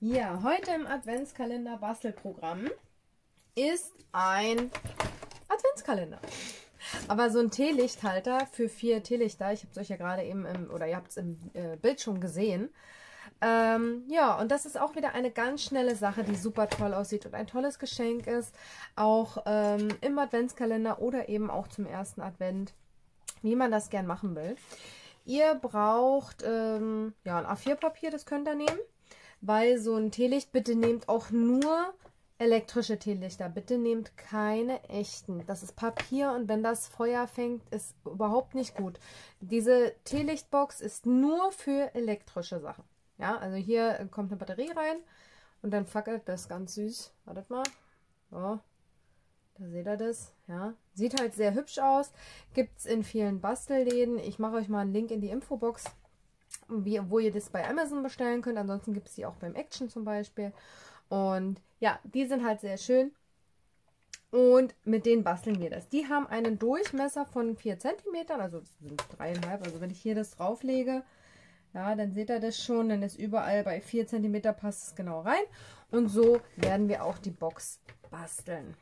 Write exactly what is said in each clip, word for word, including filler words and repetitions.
Ja, heute im Adventskalender Bastelprogramm ist ein Adventskalender. Aber so ein Teelichthalter für vier Teelichter. Ich habe es euch ja gerade eben, im, oder ihr habt es im äh, Bild schon gesehen. Ähm, ja, und das ist auch wieder eine ganz schnelle Sache, die super toll aussieht und ein tolles Geschenk ist. Auch ähm, im Adventskalender oder eben auch zum ersten Advent, wie man das gern machen will. Ihr braucht ähm, ja, ein A vier Papier, das könnt ihr nehmen. Weil so ein Teelicht, bitte nehmt auch nur elektrische Teelichter. Bitte nehmt keine echten. Das ist Papier und wenn das Feuer fängt, ist überhaupt nicht gut. Diese Teelichtbox ist nur für elektrische Sachen. Ja, also hier kommt eine Batterie rein und dann fackelt das ganz süß. Wartet mal. So, da seht ihr das. Ja, sieht halt sehr hübsch aus. Gibt es in vielen Bastelläden. Ich mache euch mal einen Link in die Infobox, Wie, wo ihr das bei Amazon bestellen könnt. Ansonsten gibt es die auch beim Action zum Beispiel. Und ja, die sind halt sehr schön. Und mit denen basteln wir das. Die haben einen Durchmesser von vier Zentimeter, also sind dreieinhalb. Also wenn ich hier das drauflege, ja, dann seht ihr das schon. Dann ist überall bei vier Zentimeter passt es genau rein. Und so werden wir auch die Box basteln.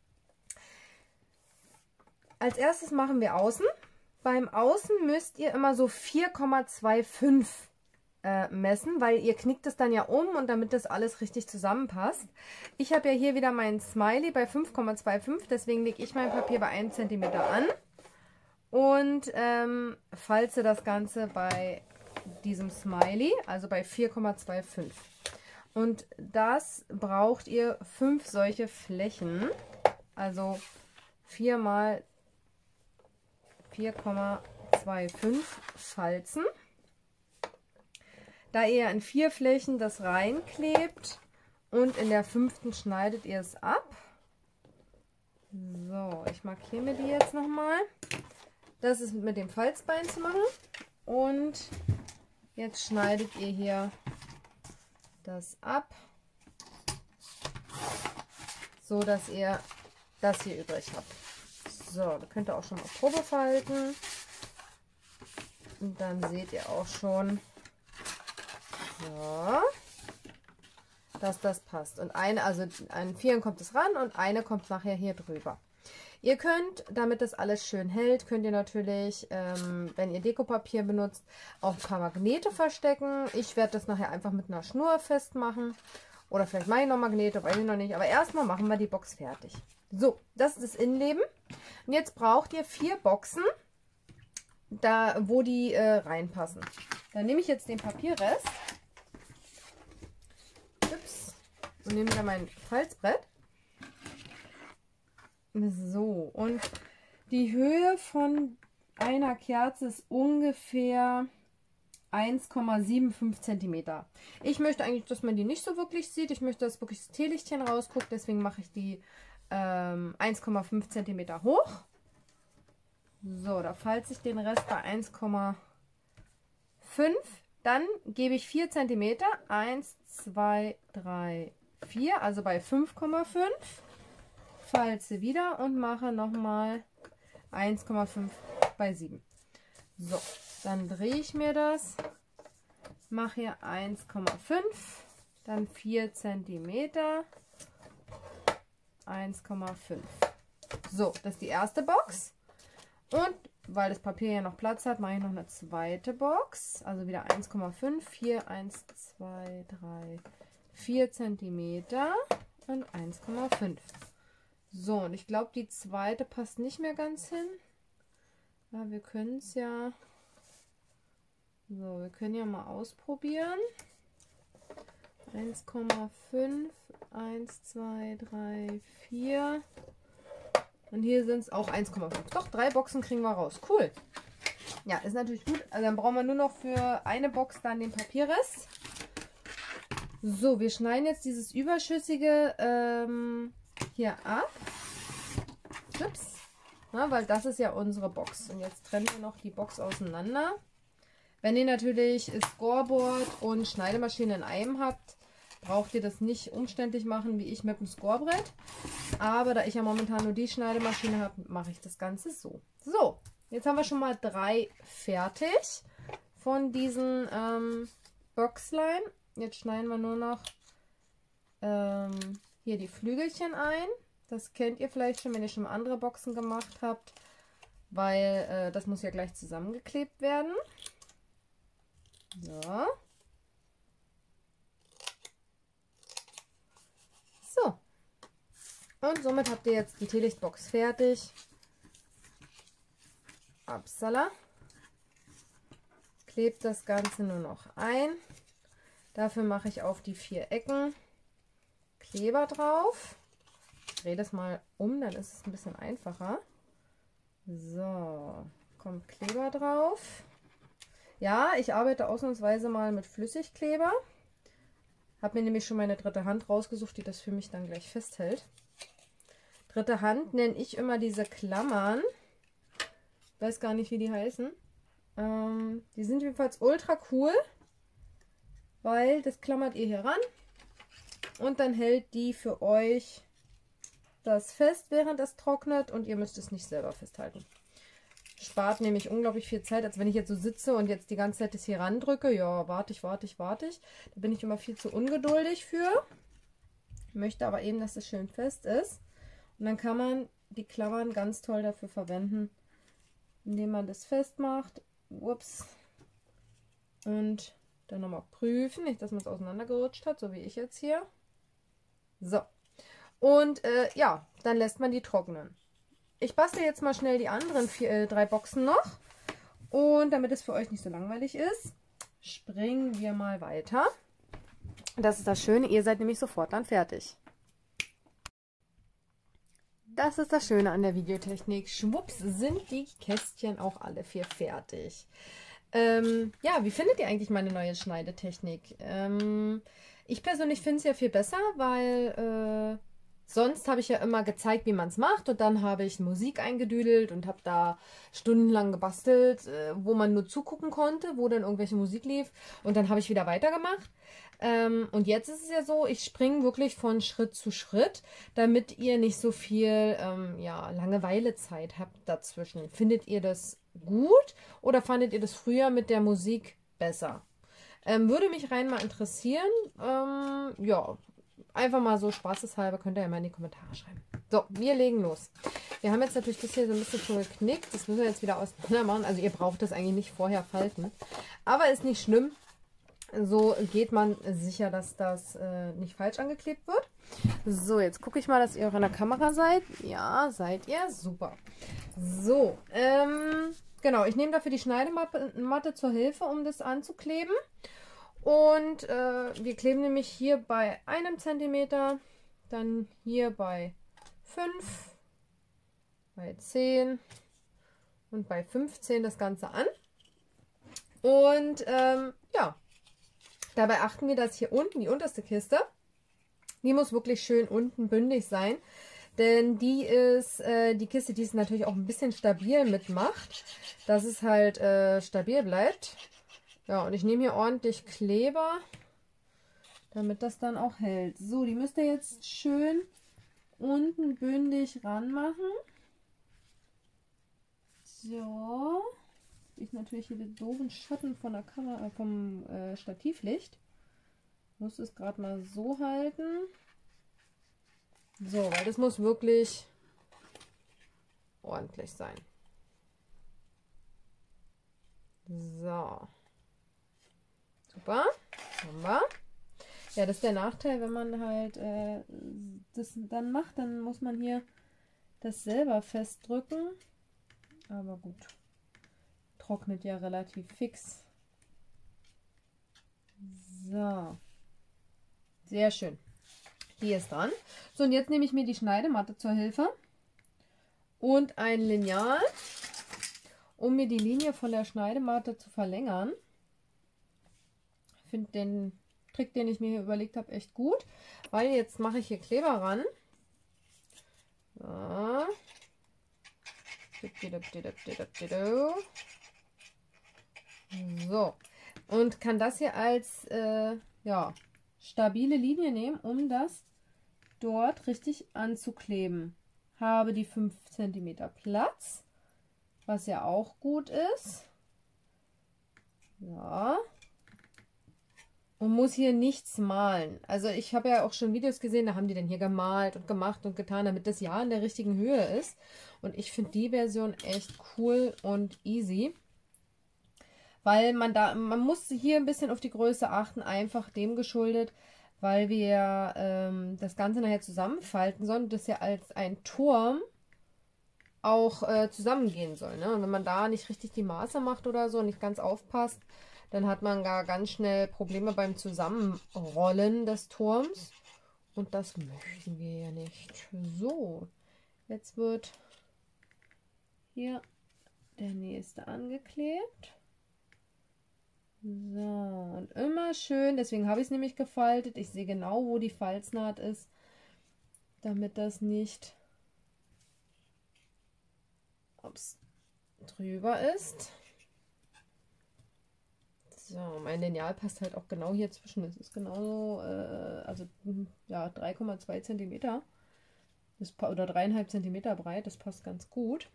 Als erstes machen wir außen. Beim Außen müsst ihr immer so vier Komma fünfundzwanzig äh, messen, weil ihr knickt es dann ja um und damit das alles richtig zusammenpasst. Ich habe ja hier wieder meinen Smiley bei fünf Komma fünfundzwanzig, deswegen lege ich mein Papier bei einem Zentimeter an und ähm, falze das Ganze bei diesem Smiley, also bei vier Komma fünfundzwanzig. Und das braucht ihr fünf solche Flächen, also vier mal vier Komma fünfundzwanzig Falzen. Da ihr in vier Flächen das reinklebt und in der fünften schneidet ihr es ab. So, ich markiere mir die jetzt nochmal. Das ist mit dem Falzbein zu machen. Und jetzt schneidet ihr hier das ab, so dass ihr das hier übrig habt. So, da könnt ihr auch schon mal Probe falten. Und dann seht ihr auch schon, so, dass das passt. Und eine, also an vieren kommt es ran und eine kommt nachher hier drüber. Ihr könnt, damit das alles schön hält, könnt ihr natürlich, ähm, wenn ihr Dekopapier benutzt, auch ein paar Magnete verstecken. Ich werde das nachher einfach mit einer Schnur festmachen. Oder vielleicht mache ich noch Magnete, weiß ich noch nicht. Aber erstmal machen wir die Box fertig. So, das ist das Innenleben. Und jetzt braucht ihr vier Boxen, da wo die äh, reinpassen. Dann nehme ich jetzt den Papierrest. Ups, und nehme da mein Falzbrett. So, und die Höhe von einer Kerze ist ungefähr eins Komma fünfundsiebzig Zentimeter. Ich möchte eigentlich, dass man die nicht so wirklich sieht. Ich möchte, dass wirklich das Teelichtchen rausguckt. Deswegen mache ich die ähm, eins Komma fünf Zentimeter hoch. So, da falze ich den Rest bei eins Komma fünf. Dann gebe ich vier Zentimeter. eins, zwei, drei, vier. Also bei fünf Komma fünf. Falze wieder und mache nochmal eins Komma fünf bei sieben. So, dann drehe ich mir das, mache hier eins Komma fünf, dann vier Zentimeter, eins Komma fünf. So, das ist die erste Box. Und weil das Papier ja noch Platz hat, mache ich noch eine zweite Box. Also wieder eins Komma fünf, vier, eins, zwei, drei, vier Zentimeter und eins Komma fünf. So, und ich glaube, die zweite passt nicht mehr ganz hin. Ja, wir können es ja... So, wir können ja mal ausprobieren. eins Komma fünf, eins, zwei, drei, vier. Und hier sind es auch eins Komma fünf. Doch, drei Boxen kriegen wir raus. Cool. Ja, ist natürlich gut. Also dann brauchen wir nur noch für eine Box dann den Papierrest. So, wir schneiden jetzt dieses überschüssige ähm, hier ab. Ups. Na, weil das ist ja unsere Box. Und jetzt trennen wir noch die Box auseinander. Wenn ihr natürlich Scoreboard und Schneidemaschine in einem habt, braucht ihr das nicht umständlich machen, wie ich mit dem Scorebrett. Aber da ich ja momentan nur die Schneidemaschine habe, mache ich das Ganze so. So, jetzt haben wir schon mal drei fertig von diesen ähm, Boxlein. Jetzt schneiden wir nur noch ähm, hier die Flügelchen ein. Das kennt ihr vielleicht schon, wenn ihr schon andere Boxen gemacht habt, weil äh, das muss ja gleich zusammengeklebt werden. So. So. Und somit habt ihr jetzt die Teelichtbox fertig. Upsala. Klebt das Ganze nur noch ein. Dafür mache ich auf die vier Ecken Kleber drauf. Ich drehe das mal um, dann ist es ein bisschen einfacher. So, kommt Kleber drauf. Ja, ich arbeite ausnahmsweise mal mit Flüssigkleber. Habe mir nämlich schon meine dritte Hand rausgesucht, die das für mich dann gleich festhält. Dritte Hand nenne ich immer diese Klammern. Ich weiß gar nicht, wie die heißen. Ähm, die sind jedenfalls ultra cool, weil das klammert ihr hier ran und dann hält die für euch das fest, während es trocknet, und ihr müsst es nicht selber festhalten. Spart nämlich unglaublich viel Zeit, als wenn ich jetzt so sitze und jetzt die ganze Zeit das hier ran drücke. Ja, warte ich, warte ich, warte ich. Da bin ich immer viel zu ungeduldig für. Möchte aber eben, dass es schön fest ist. Und dann kann man die Klammern ganz toll dafür verwenden, indem man das festmacht. Ups. Und dann nochmal prüfen, nicht, dass man es auseinandergerutscht hat, so wie ich jetzt hier. So. Und äh, ja, dann lässt man die trocknen. Ich bastel jetzt mal schnell die anderen vier, äh, drei Boxen noch. Und damit es für euch nicht so langweilig ist, springen wir mal weiter. Das ist das Schöne, ihr seid nämlich sofort dann fertig. Das ist das Schöne an der Videotechnik. Schwupps sind die Kästchen auch alle vier fertig. Ähm, ja, wie findet ihr eigentlich meine neue Schneidetechnik? Ähm, ich persönlich finde es ja viel besser, weil... Äh, Sonst habe ich ja immer gezeigt, wie man es macht, und dann habe ich Musik eingedüdelt und habe da stundenlang gebastelt, äh, wo man nur zugucken konnte, wo dann irgendwelche Musik lief, und dann habe ich wieder weitergemacht. Ähm, und jetzt ist es ja so, ich springe wirklich von Schritt zu Schritt, damit ihr nicht so viel ähm, ja, Langeweilezeit habt dazwischen. Findet ihr das gut oder fandet ihr das früher mit der Musik besser? Ähm, würde mich rein mal interessieren. Ähm, ja, einfach mal so spaßeshalber, könnt ihr ja mal in die Kommentare schreiben. So, wir legen los. Wir haben jetzt natürlich das hier so ein bisschen schon geknickt. Das müssen wir jetzt wieder auseinander machen. Also ihr braucht das eigentlich nicht vorher falten. Aber ist nicht schlimm. So geht man sicher, dass das äh, nicht falsch angeklebt wird. So, jetzt gucke ich mal, dass ihr auch in der Kamera seid. Ja, seid ihr. Super. So, ähm, genau. Ich nehme dafür die Schneidematte zur Hilfe, um das anzukleben. Und äh, wir kleben nämlich hier bei einem Zentimeter, dann hier bei fünf, bei zehn und bei fünfzehn das Ganze an. Und ähm, ja, dabei achten wir, dass hier unten die unterste Kiste, die muss wirklich schön unten bündig sein. Denn die ist äh, die Kiste, die es natürlich auch ein bisschen stabil mitmacht, dass es halt äh, stabil bleibt. Ja, und ich nehme hier ordentlich Kleber, damit das dann auch hält. So, die müsst ihr jetzt schön unten bündig ranmachen. So. Ich natürlich hier den doofen Schatten von der Kamera, vom äh, Stativlicht. Muss es gerade mal so halten. So, weil das muss wirklich ordentlich sein. So. Super, haben wir. Ja, das ist der Nachteil, wenn man halt äh, das dann macht, dann muss man hier das selber festdrücken. Aber gut, trocknet ja relativ fix. So, sehr schön. Die ist dran. So, und jetzt nehme ich mir die Schneidematte zur Hilfe und ein Lineal, um mir die Linie von der Schneidematte zu verlängern. Ich finde den Trick, den ich mir hier überlegt habe, echt gut, weil jetzt mache ich hier Kleber ran. So. Und kann das hier als äh, ja, stabile Linie nehmen, um das dort richtig anzukleben. Habe die fünf Zentimeter Platz, was ja auch gut ist. Ja. und muss hier nichts malen. Also ich habe ja auch schon Videos gesehen, da haben die dann hier gemalt und gemacht und getan, damit das ja in der richtigen Höhe ist. Und ich finde die Version echt cool und easy. Weil man da, man muss hier ein bisschen auf die Größe achten, einfach dem geschuldet, weil wir ähm, das Ganze nachher zusammenfalten sollen und das ja als ein Turm auch äh, zusammengehen soll. Ne? Und wenn man da nicht richtig die Maße macht oder so, nicht ganz aufpasst, dann hat man gar ganz schnell Probleme beim Zusammenrollen des Turms. Und das möchten wir ja nicht. So, jetzt wird hier der nächste angeklebt. So, und immer schön, deswegen habe ich es nämlich gefaltet. Ich sehe genau, wo die Falznaht ist, damit das nicht ups, drüber ist. So, mein Lineal passt halt auch genau hier zwischen. Es ist genauso, äh, also ja, drei Komma zwei Zentimeter das, oder drei Komma fünf Zentimeter breit. Das passt ganz gut.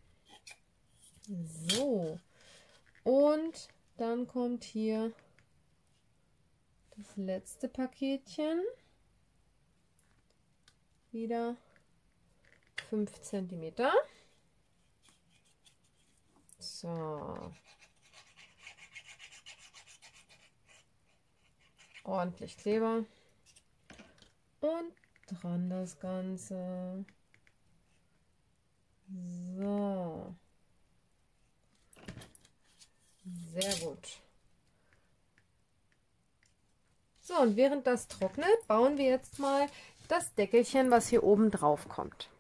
So, und dann kommt hier das letzte Paketchen. Wieder fünf Zentimeter. So. Ordentlich Kleber. Und dran das Ganze. So. Sehr gut. So, und während das trocknet, bauen wir jetzt mal das Deckelchen, was hier oben drauf kommt.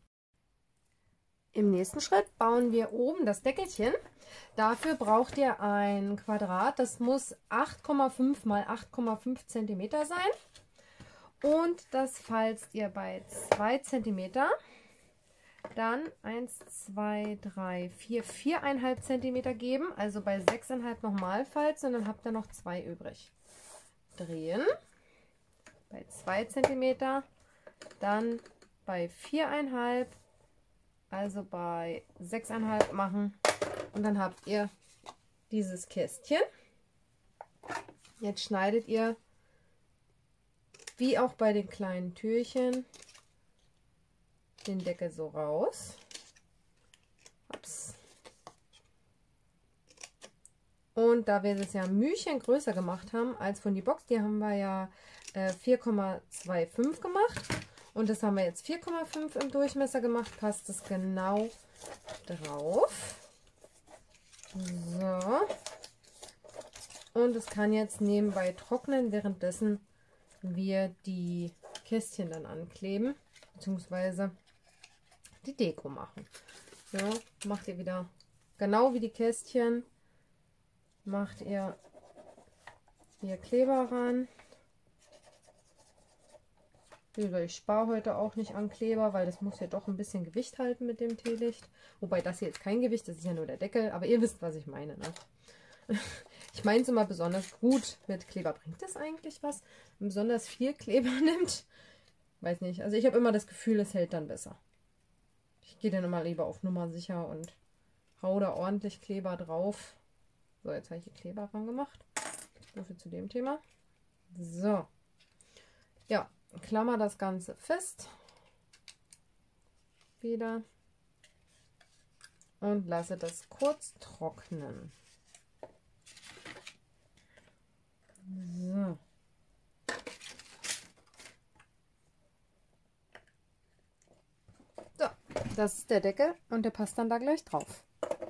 Im nächsten Schritt bauen wir oben das Deckelchen. Dafür braucht ihr ein Quadrat, das muss acht Komma fünf mal acht Komma fünf Zentimeter sein. Und das falzt ihr bei zwei Zentimeter. Dann eins, zwei, drei, vier, vier Komma fünf Zentimeter geben, also bei sechs Komma fünf nochmal falzen und dann habt ihr noch zwei übrig. Drehen bei zwei Zentimeter, dann bei vier Komma fünf, also bei sechs Komma fünf machen und dann habt ihr dieses Kästchen. Jetzt schneidet ihr, wie auch bei den kleinen Türchen, den Deckel so raus. Ups. Und da wir das ja ein Mühchen größer gemacht haben als von die Box, die haben wir ja äh, vier Komma fünfundzwanzig gemacht. Und das haben wir jetzt vier Komma fünf im Durchmesser gemacht, passt es genau drauf. So. Und es kann jetzt nebenbei trocknen, währenddessen wir die Kästchen dann ankleben, beziehungsweise die Deko machen. So, macht ihr wieder genau wie die Kästchen, macht ihr hier Kleber ran. Ich spare heute auch nicht an Kleber, weil das muss ja doch ein bisschen Gewicht halten mit dem Teelicht. Wobei das hier jetzt kein Gewicht, das ist ja nur der Deckel, aber ihr wisst, was ich meine. Ne? Ich meine es immer besonders gut mit Kleber. Bringt das eigentlich was, wenn man besonders viel Kleber nimmt? Weiß nicht. Also ich habe immer das Gefühl, es hält dann besser. Ich gehe dann immer lieber auf Nummer sicher und hau da ordentlich Kleber drauf. So, jetzt habe ich hier Kleber ran gemacht. So viel zu dem Thema. So. Ja, klammer das Ganze fest. Wieder. Und lasse das kurz trocknen. So. So, das ist der Deckel und der passt dann da gleich drauf.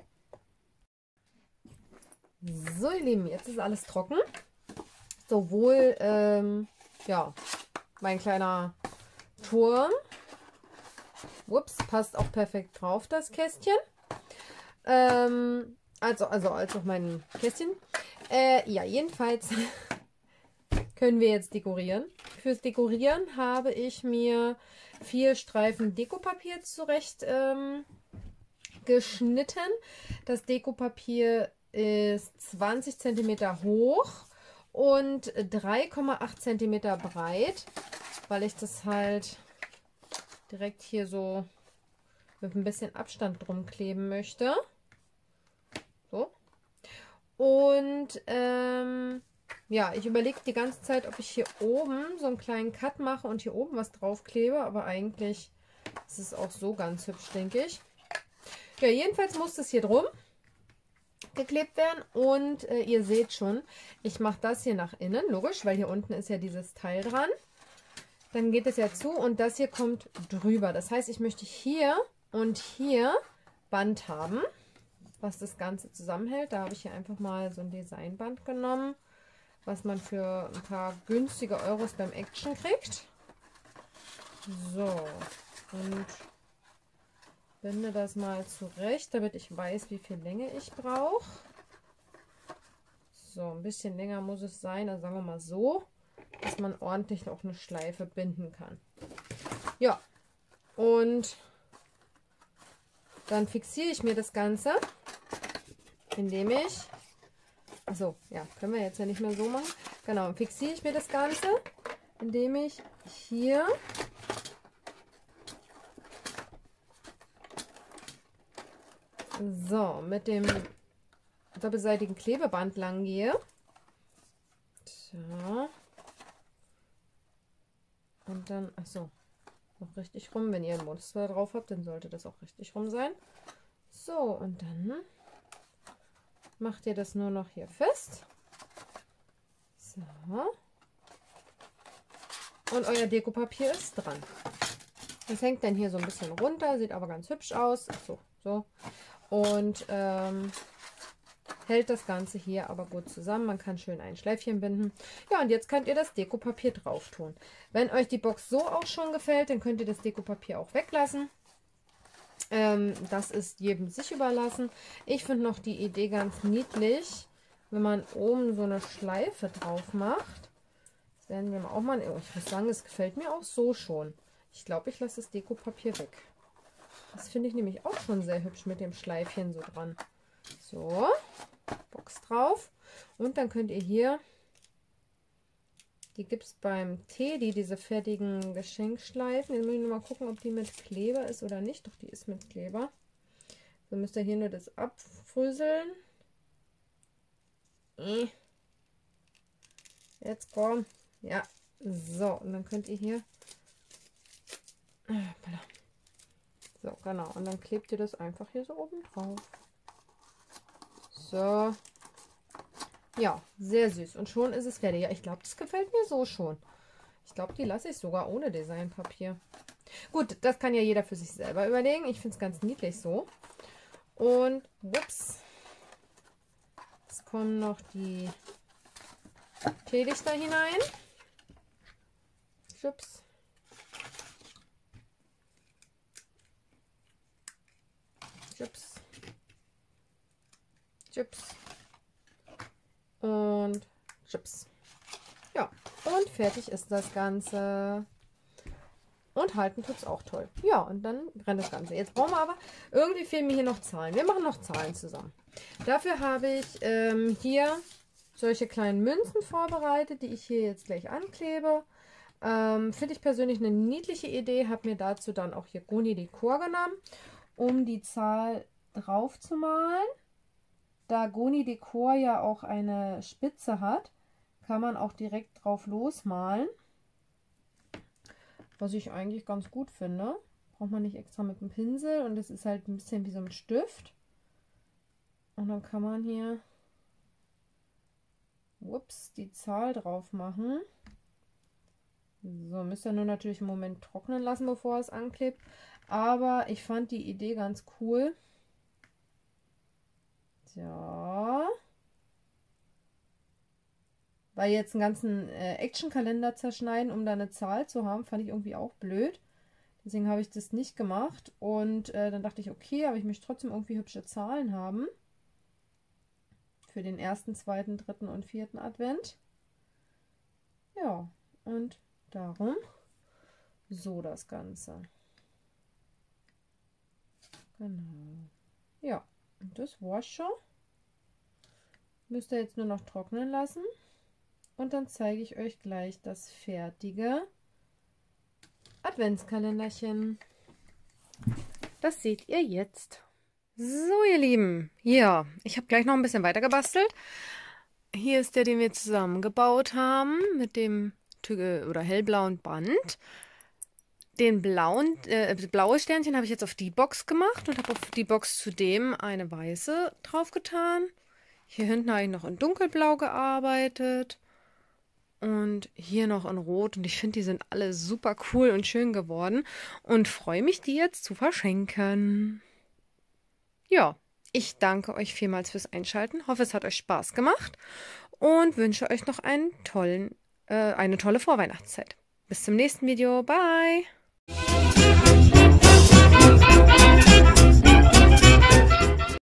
So, ihr Lieben, jetzt ist alles trocken. Sowohl, ähm, ja, mein kleiner Turm. Ups, passt auch perfekt drauf, das Kästchen. Ähm, also, also, als auch mein Kästchen. Äh, ja, jedenfalls können wir jetzt dekorieren. Fürs Dekorieren habe ich mir vier Streifen Dekopapier zurecht ähm, geschnitten. Das Dekopapier ist zwanzig Zentimeter hoch und drei Komma acht Zentimeter breit, weil ich das halt direkt hier so mit ein bisschen Abstand drum kleben möchte. So. Und ähm, ja, ich überlege die ganze Zeit, ob ich hier oben so einen kleinen Cut mache und hier oben was draufklebe. Aber eigentlich ist es auch so ganz hübsch, denke ich. Ja, jedenfalls muss das hier drum geklebt werden. Und äh, ihr seht schon, ich mache das hier nach innen. Logisch, weil hier unten ist ja dieses Teil dran. Dann geht es ja zu und das hier kommt drüber. Das heißt, ich möchte hier und hier Band haben, was das Ganze zusammenhält. Da habe ich hier einfach mal so ein Designband genommen, was man für ein paar günstige Euros beim Action kriegt. So, und binde das mal zurecht, damit ich weiß, wie viel Länge ich brauche. So, ein bisschen länger muss es sein, also sagen wir mal so, dass man ordentlich noch eine Schleife binden kann. Ja, und dann fixiere ich mir das Ganze, indem ich, also ja, können wir jetzt ja nicht mehr so machen. Genau, fixiere ich mir das Ganze, indem ich hier so mit dem doppelseitigen Klebeband lang gehe. So. Und dann, achso, noch richtig rum. Wenn ihr ein Muster drauf habt, dann sollte das auch richtig rum sein. So, und dann macht ihr das nur noch hier fest. So. Und euer Dekopapier ist dran. Das hängt dann hier so ein bisschen runter, sieht aber ganz hübsch aus. So, so. Und ähm, hält das Ganze hier aber gut zusammen. Man kann schön ein Schleifchen binden. Ja, und jetzt könnt ihr das Dekopapier drauf tun. Wenn euch die Box so auch schon gefällt, dann könnt ihr das Dekopapier auch weglassen. Ähm, das ist jedem sich überlassen. Ich finde noch die Idee ganz niedlich, wenn man oben so eine Schleife drauf macht. Das werden wir auch mal... Ich muss sagen, es gefällt mir auch so schon. Ich glaube, ich lasse das Dekopapier weg. Das finde ich nämlich auch schon sehr hübsch mit dem Schleifchen so dran. So, Box drauf. Und dann könnt ihr hier, die gibt es beim Teddy, diese fertigen Geschenkschleifen. Jetzt muss ich nur mal gucken, ob die mit Kleber ist oder nicht. Doch, die ist mit Kleber. So müsst ihr hier nur das abfrüseln. Jetzt komm. Ja, so. Und dann könnt ihr hier... So, genau. Und dann klebt ihr das einfach hier so oben drauf. So. Ja, sehr süß. Und schon ist es fertig. Ja, ich glaube, das gefällt mir so schon. Ich glaube, die lasse ich sogar ohne Designpapier. Gut, das kann ja jeder für sich selber überlegen. Ich finde es ganz niedlich so. Und, ups. Jetzt kommen noch die Teelichter hinein. Ups. Chips. Chips. Und Chips. Ja, und fertig ist das Ganze. Und halten tut es auch toll. Ja, und dann brennt das Ganze. Jetzt brauchen wir aber, irgendwie fehlen mir hier noch Zahlen. Wir machen noch Zahlen zusammen. Dafür habe ich ähm, hier solche kleinen Münzen vorbereitet, die ich hier jetzt gleich anklebe. Ähm, Finde ich persönlich eine niedliche Idee. Habe mir dazu dann auch hier Goni Decor genommen, um die Zahl drauf zu malen. Da Goni Decor ja auch eine Spitze hat, kann man auch direkt drauf losmalen. Was ich eigentlich ganz gut finde. Braucht man nicht extra mit dem Pinsel und es ist halt ein bisschen wie so ein Stift. Und dann kann man hier ups, die Zahl drauf machen. So, müsst ihr nur natürlich einen Moment trocknen lassen, bevor es anklebt. Aber ich fand die Idee ganz cool. Ja. Weil jetzt einen ganzen äh, Action-Kalender zerschneiden, um da eine Zahl zu haben, fand ich irgendwie auch blöd. Deswegen habe ich das nicht gemacht. Und äh, dann dachte ich, okay, aber ich möchte trotzdem irgendwie hübsche Zahlen haben. Für den ersten, zweiten, dritten und vierten Advent. Ja, und darum so das Ganze. Genau. Ja, und das war's schon. Müsst ihr jetzt nur noch trocknen lassen. Und dann zeige ich euch gleich das fertige Adventskalenderchen. Das seht ihr jetzt. So, ihr Lieben. Ja, ich habe gleich noch ein bisschen weiter gebastelt. Hier ist der, den wir zusammengebaut haben mit dem Tüge oder hellblauen Band. Den blauen, äh, blaue Sternchen habe ich jetzt auf die Box gemacht und habe auf die Box zudem eine weiße draufgetan. Hier hinten habe ich noch in dunkelblau gearbeitet und hier noch in rot. Und ich finde, die sind alle super cool und schön geworden und freue mich, die jetzt zu verschenken. Ja, ich danke euch vielmals fürs Einschalten. Hoffe, es hat euch Spaß gemacht und wünsche euch noch einen tollen, äh, eine tolle Vorweihnachtszeit. Bis zum nächsten Video. Bye!